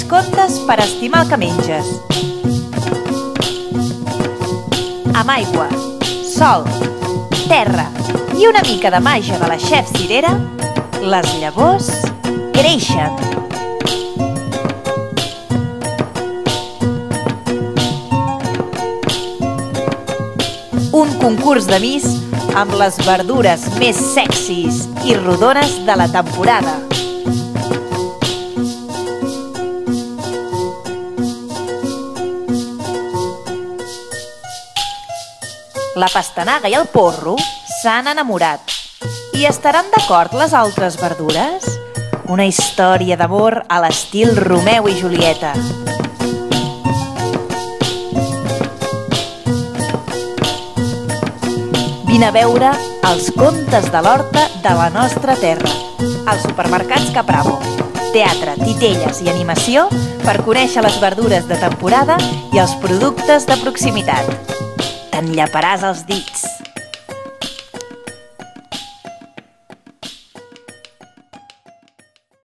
contes per estimar el que menges. Amb aigua, sol, terra i una mica de màgia de la xef Cirera, les llavors creixen. Un concurs de Miss amb les verdures més sexis i rodones de la temporada. La pastanaga i el porro s'han enamorat. I estaran d'acord les altres verdures? Una història d'amor a l'estil Romeu i Julieta. Vine a veure els contes de l'horta de la nostra terra, als supermercats Capravo, teatre, titelles i animació per conèixer les verdures de temporada i els productes de proximitat. Te'n lleparàs els dits.